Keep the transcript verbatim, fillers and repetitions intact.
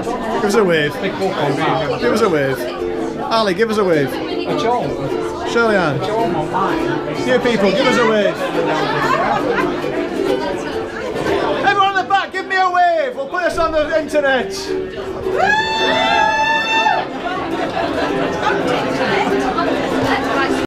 Give us a wave. Give us a wave. Ali, give us a wave. Shirley Ann. You people, give us a wave. Everyone in the back, give me a wave. We'll put this on the internet.